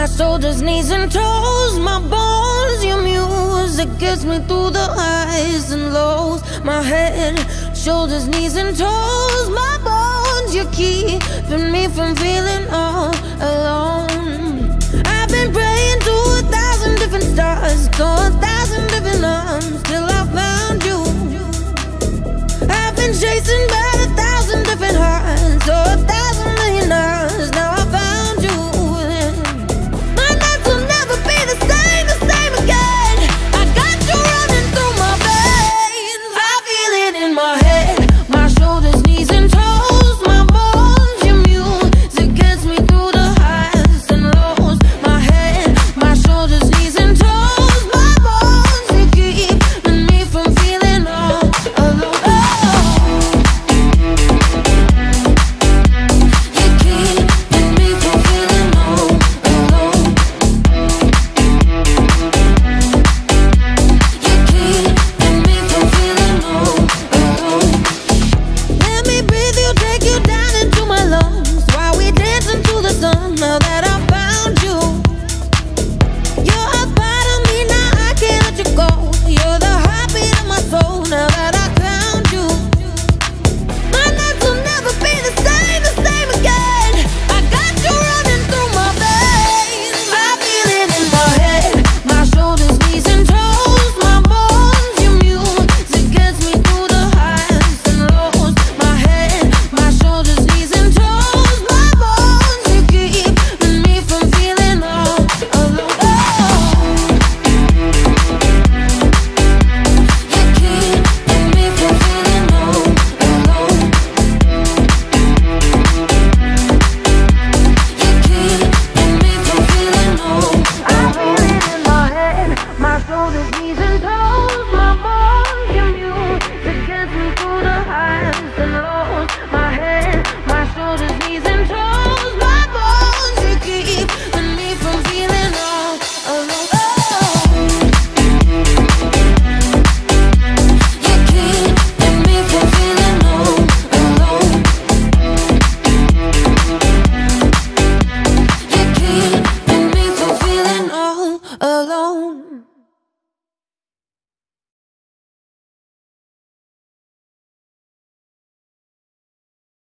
shoulders, knees and toes, my bones, your music gets me through the highs and lows. My head, shoulders, knees and toes, my bones, you're keeping me from feeling all alone. I've been praying to 1,000 different stars, to 1,000 different arms, till I found you. I've been chasing by 1,000 different hearts, to 1,000 million hours, now I found you. My nights will never be the same again. I got you running through my veins. I feel it in my head, my shoulders, knees and toes, my bones, your music gets me through the highs and lows. My head, my shoulders, knees and toes, my bones, you keeping me from feeling all alone.